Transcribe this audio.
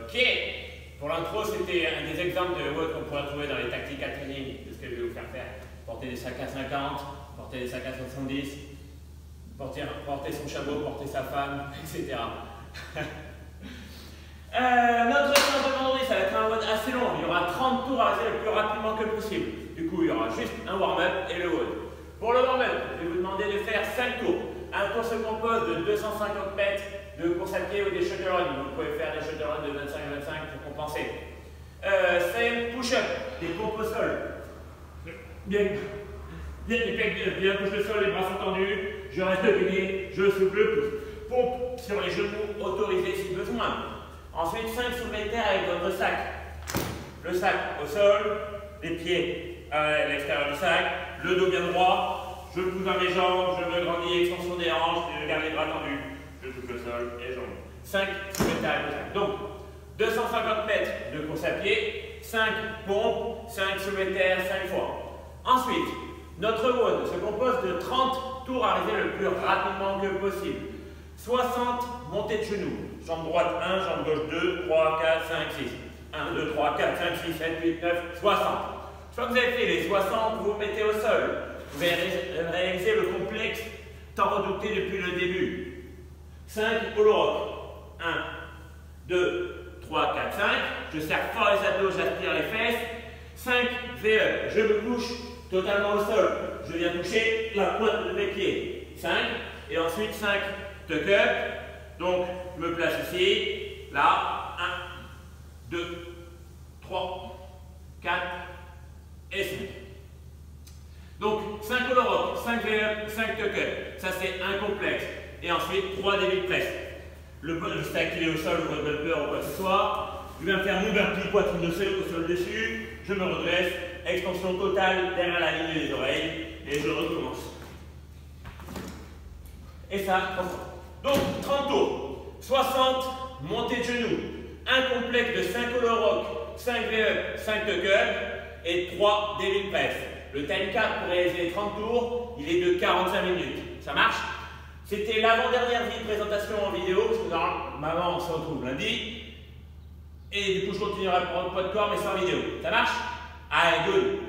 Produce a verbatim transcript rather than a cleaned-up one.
Ok. Pour l'intro, c'était un des exemples de WOD qu'on pourrait trouver dans les tactiques à training de ce que je vais vous faire faire. Porter des sacs à cinquante, porter des sacs à soixante-dix, porter, porter son chameau, porter sa femme, et cetera. euh, notre séance de vendredi, ça va être un WOD assez long. Il y aura trente tours à réaliser le plus rapidement que possible. Du coup, il y aura juste un warm-up et le WOD. Pour le warm-up, je vais vous demander de faire cinq tours. Un tour se compose de deux cent cinquante mètres de course à pied ou des shuttle runs. Vous pouvez faire des shuttle runs de vingt-cinq à vingt-cinq pour compenser. Euh, c'est push-up, des pompes au sol. Bien, bien, bien, bien couche le sol, les bras sont tendus. Je reste aligné, je souffle le pouce. Pompe sur les genoux, autorisé si besoin. Ensuite, cinq soulevés de terre avec votre sac. Le sac au sol, les pieds à l'extérieur du sac, le dos bien droit. Je pousse dans mes jambes, je me grandis, extension des hanches, je garde les bras tendus. Je touche le sol et jambes. cinq soulevés de terre avec le sac. Donc, deux cent cinquante mètres de course à pied, cinq pompes, cinq soulevés de terre, cinq fois. Ensuite, notre WOD se compose de trente tours à réaliser le plus rapidement que possible. soixante montées de genoux. Jambe droite un, jambe gauche deux, trois, quatre, cinq, six. un, deux, trois, quatre, cinq, six, sept, huit, neuf, soixante. Une fois que vous avez fait les soixante, vous vous mettez au sol. Vous allez réaliser le complexe tant redouté depuis le début. cinq au rock. un, deux, trois, quatre, cinq. Je serre fort les abdos, j'aspire les fesses. cinq V E. Je me couche totalement au sol. Je viens toucher la pointe de mes pieds. cinq. Et ensuite cinq tuck up. Donc, je me place ici. Là. un, deux, trois, quatre et cinq. Donc, cinq all rock, cinq V up, cinq tuck up. Ça, c'est un complexe. Et ensuite, trois débuts de presse. Le, le stack, il est au sol, votre bumper ou quoi que ce soit. Je viens faire mon burpee, poitrine de sol, au sol dessus. Je me redresse. Extension totale derrière la ligne des oreilles. Et je recommence. Et ça, trente fois. Donc, trente tours. soixante montées de genoux. Un complexe de cinq all rock, cinq V up, cinq tuck up. Et trois débuts de presse. Le time cap pour réaliser les trente tours, il est de quarante-cinq minutes. Ça marche? C'était l'avant-dernière présentation en vidéo, parce que normalement on se retrouve lundi. Et du coup je continuerai à prendre poids de corps mais sans vidéo. Ça marche? Allez, good!